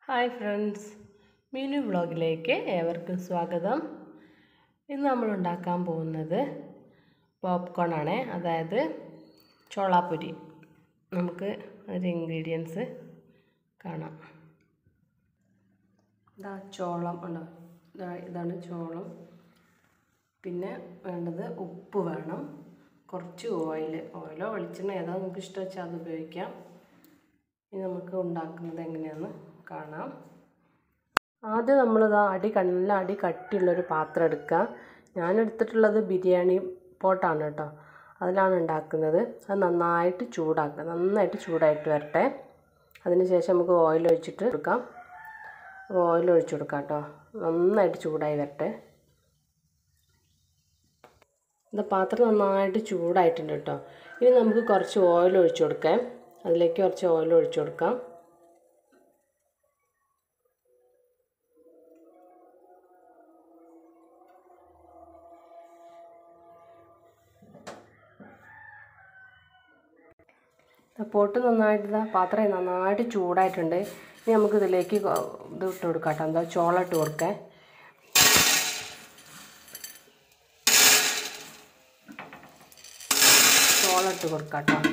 Hi friends, Meenu വ്ളോഗിലേക്ക് ഏവർക്കും സ്വാഗതം. ഇന്ന് നമ്മൾ ഉണ്ടാക്കാൻ പോകുന്നത് പോപ്കോൺ ആണ്, അതായത് ചോളാപ്പൊരി. നമുക്ക് ഒരു ഇൻഗ്രീഡിയൻസ് കാണാം. ഇതാ ചോളം ഉണ്ടോ, ഇതാണ് ചോളം. പിന്നെ വേണ്ടത് ഉപ്പ് വേണം, കുറച്ച് ഓയിലോ വെളിച്ചെണ്ണ ഏതാ നമുക്ക് ഇഷ്ടം വെച്ചാൽ അത് ഉപയോഗിക്കാം. ഇനി നമുക്ക് ഉണ്ടാക്കുന്നത് എങ്ങനെയാണെന്ന് കാണാം. ആദ്യം നമ്മളിതാ നല്ല അടി കട്ടിയുള്ളൊരു പാത്രം എടുക്കുക. ഞാൻ എടുത്തിട്ടുള്ളത് ബിരിയാണി പോട്ടാണ് കേട്ടോ, അതിലാണ് ഉണ്ടാക്കുന്നത്. അത് നന്നായിട്ട് ചൂടാക്കുക, നന്നായിട്ട് ചൂടായിട്ട് വരട്ടെ. അതിനുശേഷം നമുക്ക് ഓയിൽ ഒഴിച്ചിട്ട് കൊടുക്കാം. ഓയിൽ ഒഴിച്ചു കൊടുക്കാം കേട്ടോ, നന്നായിട്ട് ചൂടായി വരട്ടെ. ഇത് പാത്രം നന്നായിട്ട് ചൂടായിട്ടുണ്ട് കേട്ടോ. ഇനി നമുക്ക് കുറച്ച് ഓയിൽ ഒഴിച്ചു കൊടുക്കാം. അതിലേക്ക് കുറച്ച് ഓയിൽ ഒഴിച്ചു കൊടുക്കാം. പോട്ട് നന്നായിട്ട് പാത്രം നന്നായിട്ട് ചൂടായിട്ടുണ്ട്. ഇനി നമുക്ക് ഇതിലേക്ക് ഇത് ഇട്ട് കൊടുക്കാം കേട്ടോ, എന്താ ചോളം ഇട്ട് കൊടുക്കാം. ചോളം ഇട്ട് കൊടുക്കാം കേട്ടോ.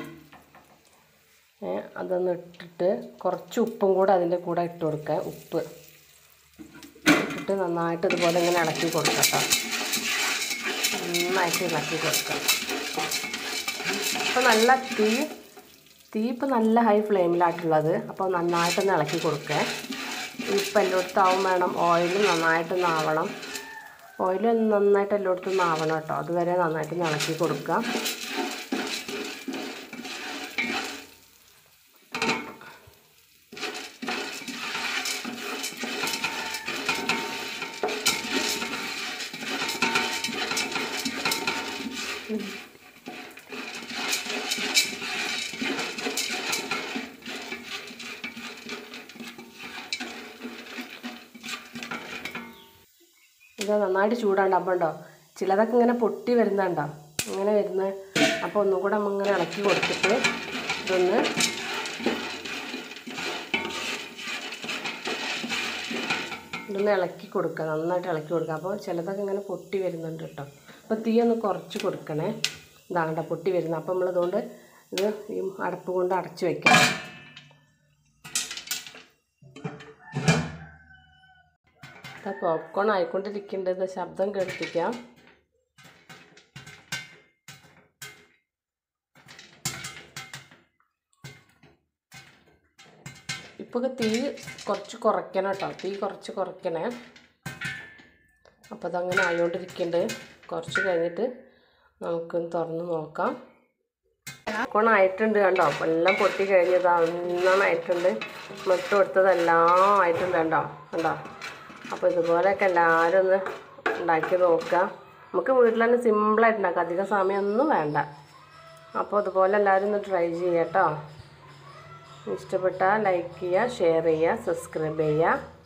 അതൊന്ന് ഇട്ടിട്ട് കുറച്ച് ഉപ്പും കൂടെ അതിൻ്റെ കൂടെ ഇട്ട് കൊടുക്കാം. ഉപ്പ് ഇട്ടിട്ട് നന്നായിട്ട് ഇതുപോലെ ഇങ്ങനെ ഇളക്കി കൊടുക്കാം കേട്ടോ, നന്നായിട്ട് ഇളക്കി കൊടുക്കാം. അപ്പോൾ നല്ല തീ ഇപ്പോൾ നല്ല ഹൈ ഫ്ലെയിമിലായിട്ടുള്ളത്. അപ്പോൾ നന്നായിട്ടൊന്ന് ഇളക്കി കൊടുക്കുക. ഇപ്പം എല്ലായിടത്തും വേണം, ഓയിലും നന്നായിട്ടൊന്ന് ആവണം. ഓയിൽ നന്നായിട്ട് എല്ലായിടത്തും ആവണം കേട്ടോ, അതുവരെ നന്നായിട്ടൊന്ന് ഇളക്കി കൊടുക്കുക. ഇത് നന്നായിട്ട് ചൂടാണ്ടാകുമ്പോൾ ഉണ്ടോ, ചിലതൊക്കെ ഇങ്ങനെ പൊട്ടി വരുന്നുണ്ടോ, ഇങ്ങനെ വരുന്നത്. അപ്പോൾ ഒന്നും കൂടെ നമ്മളിങ്ങനെ ഇളക്കി കൊടുത്തിട്ട് ഇതൊന്ന് ഇളക്കി കൊടുക്കുക, നന്നായിട്ട് ഇളക്കി കൊടുക്കുക. അപ്പോൾ ചിലതൊക്കെ ഇങ്ങനെ പൊട്ടി വരുന്നുണ്ട് കേട്ടോ. അപ്പോൾ തീ ഒന്ന് കുറച്ച് കൊടുക്കണേ. ഇതാകണ്ട പൊട്ടി വരുന്നത്. അപ്പോൾ നമ്മളിതുകൊണ്ട് ഇത് ഈ അടപ്പ് കൊണ്ട് അടച്ച് വയ്ക്കാം. പോപ്കോൺ ആയിക്കൊണ്ടിരിക്കേണ്ടത് ശബ്ദം കേൾപ്പിക്കാം. ഇപ്പോൾ തീ കുറച്ച് കുറയ്ക്കണം കേട്ടോ, തീ കുറച്ച് കുറയ്ക്കണേ. അപ്പോൾ അതങ്ങനെ ആയിക്കൊണ്ടിരിക്കുന്നുണ്ട്. കുറച്ച് കഴിഞ്ഞിട്ട് നമുക്കൊന്ന് തുറന്ന് നോക്കാം. പോപ്കോൺ ആയിട്ടുണ്ട് കണ്ടോ, എല്ലാം പൊട്ടി കഴിഞ്ഞതാണ്, നന്നായിട്ടുണ്ട്. മുട്ട കൊടുത്തതെല്ലാം ആയിട്ടുണ്ട് കണ്ടോ. അപ്പോൾ ഇതുപോലെയൊക്കെ എല്ലാവരും ഒന്ന് ഉണ്ടാക്കി നോക്കുക. നമുക്ക് വീട്ടിൽ തന്നെ സിമ്പിളായിട്ട് ഉണ്ടാക്കാം, അധികം സമയമൊന്നും വേണ്ട. അപ്പോൾ അതുപോലെ എല്ലാവരും ഒന്ന് ട്രൈ ചെയ്യാം കേട്ടോ. ഇഷ്ടപ്പെട്ടാൽ ലൈക്ക് ചെയ്യുക, ഷെയർ ചെയ്യുക, സബ്സ്ക്രൈബ് ചെയ്യുക.